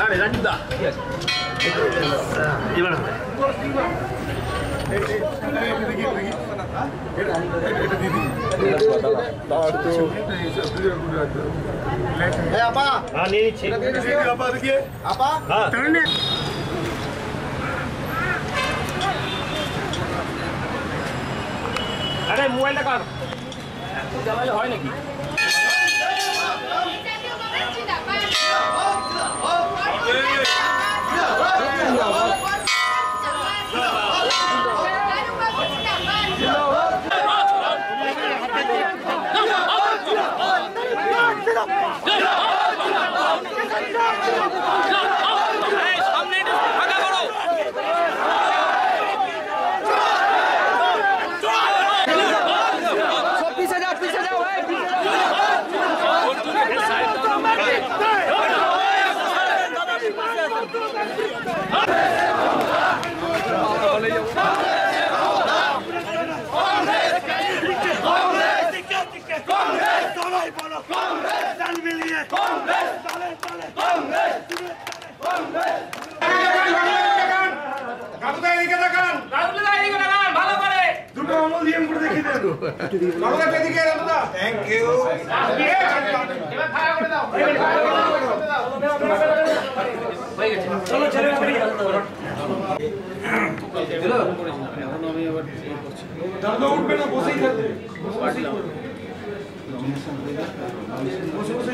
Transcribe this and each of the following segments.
হবে রাজীব দা এবার হবে আরে মোবাইলটা কার জ্বালালে হয় নাকি Thank you. উঠবে না বসেই থাকবে বসে বসেই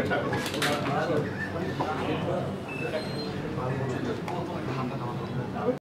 থাকবে